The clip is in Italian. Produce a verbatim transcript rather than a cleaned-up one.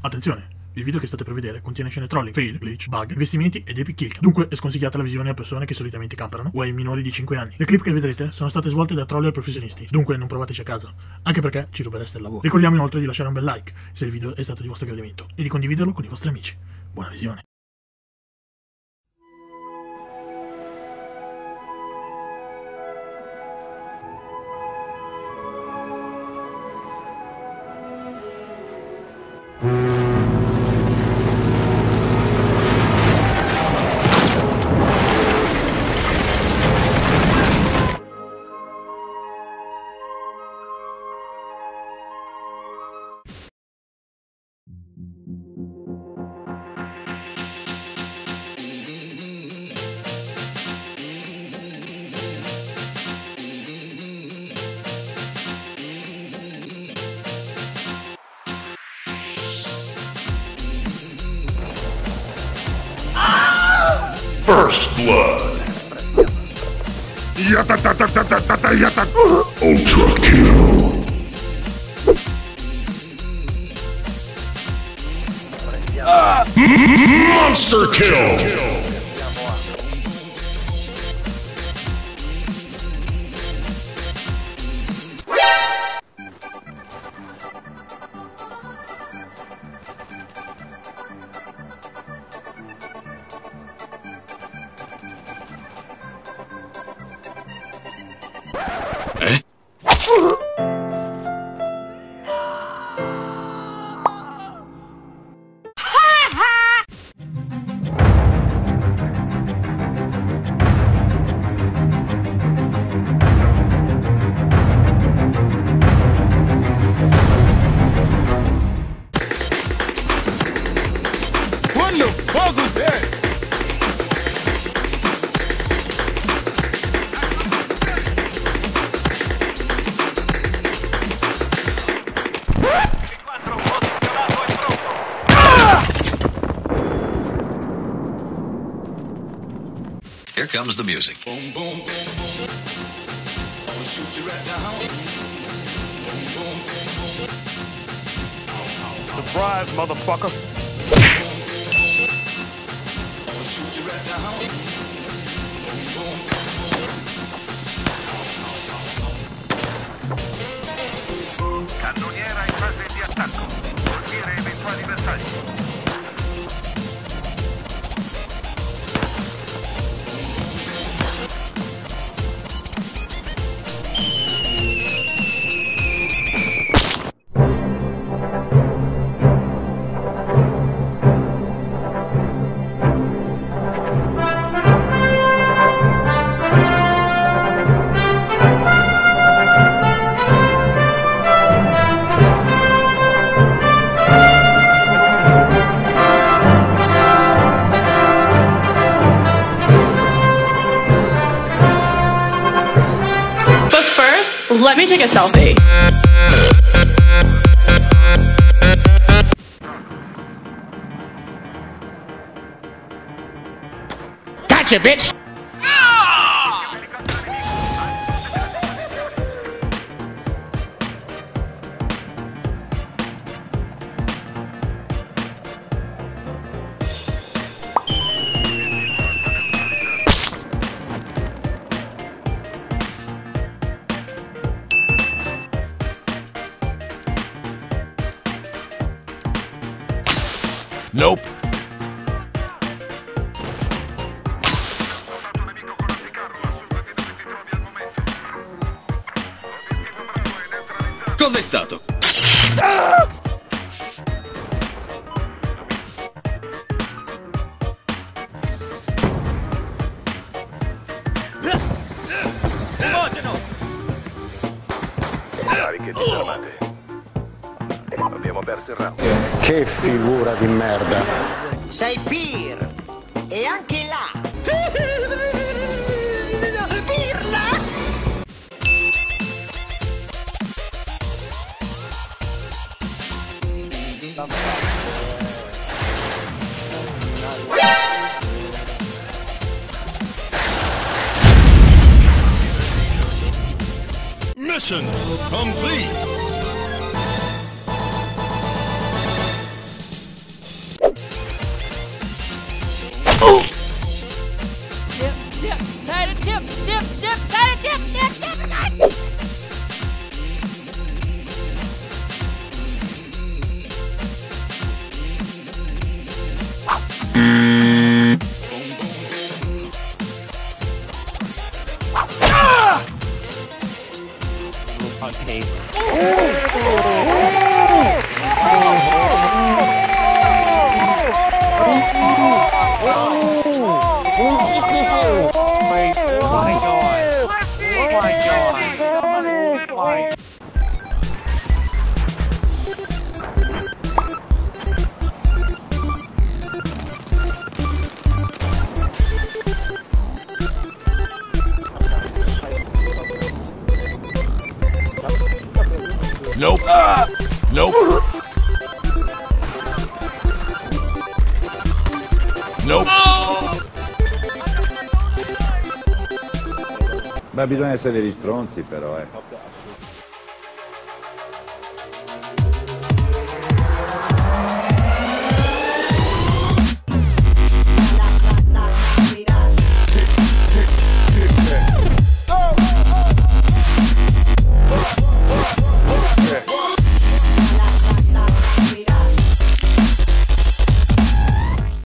Attenzione! Il video che state per vedere contiene scene trolling, fail, glitch, bug, investimenti ed epic kill. Dunque è sconsigliata la visione a persone che solitamente camperano o ai minori di cinque anni. Le clip che vedrete sono state svolte da troller professionisti, dunque non provateci a casa, anche perché ci rubereste il lavoro. Ricordiamo inoltre di lasciare un bel like se il video è stato di vostro gradimento e di condividerlo con i vostri amici. Buona visione! First blood. Ultra kill. Monster kill. Eh? What the fuck was that? Here comes the music. Boom, boom, boom, boom. I'ma shoot you right down. Boom, boom, boom, boom. Surprise, motherfucker. I'ma shoot you right down. Boom, boom, boom. Cannoniera in fase di attacco. Colpire eventuali bersagli. Let me take a selfie. Gotcha, bitch! Nope. Cos'è stato? Cariche disarmate. Abbiamo perso il round. Che figura di merda. Sei Pir! E anche là! Pirla! Mission complete. Nope. Nope. Nope. Beh, bisogna essere degli stronzi però, eh.